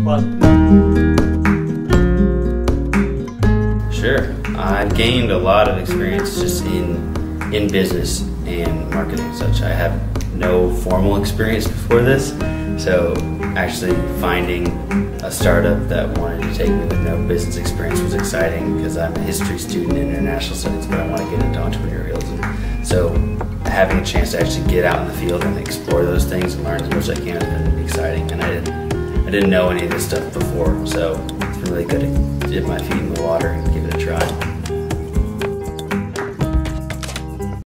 Sure. I've gained a lot of experience just in business and marketing and such. I have no formal experience before this, so actually finding a startup that wanted to take me with no business experience was exciting because I'm a history student in international studies, but I want to get into entrepreneurialism. So having a chance to actually get out in the field and explore those things and learn as much as I can has been exciting. And I didn't know any of this stuff before, so it's been really good to dip my feet in the water and give it a try.